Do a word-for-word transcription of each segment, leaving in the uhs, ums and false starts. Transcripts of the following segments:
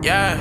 Yeah.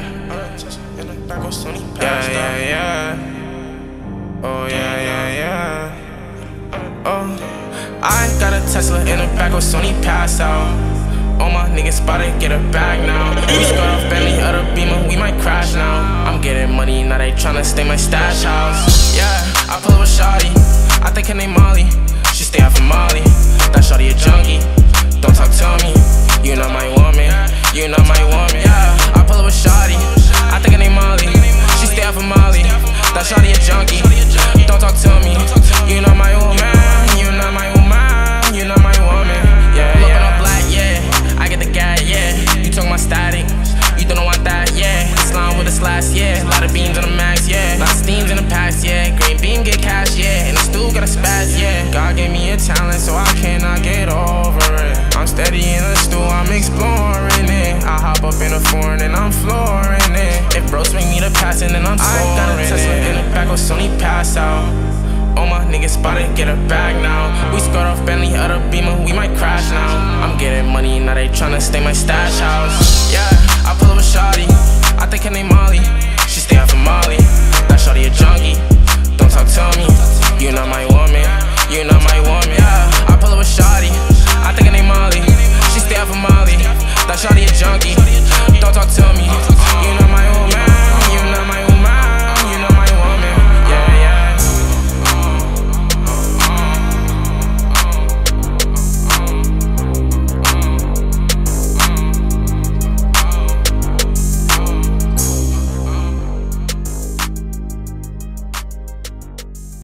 Yeah, yeah, yeah. Oh, yeah, yeah, yeah. Oh, I got a Tesla in the back with Sony pass out. All my niggas spotted, get a bag now. We scored off Bentley, other Beamer, we might crash now. I'm getting money, now they tryna stay my stash house. Yeah, I pull up with Shawty, I think her name Molly. She stay out for Molly, that Shawty a junkie. Don't talk to me, you not my woman, you not my woman. Yeah, I pull up with Shawty, I think her name Molly. She stay out for Molly, that Shawty a junkie. Don't talk to me, you not my woman, you not my woman, you not my woman. Yeah, yeah. Looking all black, yeah, I get the guy, yeah. You talking my static, you don't want that, yeah. Slime with a slash, yeah. A lot of beams on the max, yeah. A lot of steams in the past, yeah. Green beam get cash, yeah. And the stool got a spaz, yeah. God gave me a talent, so I cannot get over it. I'm steady in the stool, I'm exploring it. I hop up in a foreign and I'm flooring it. If bros swing me the pass and then I'm scoring it. I got a Tesla in the back with Sony pass out. All my niggas spotted, get a bag now. We scored off Bentley, other Beamer, we might crash now. I'm getting money, now they tryna stay my stash house.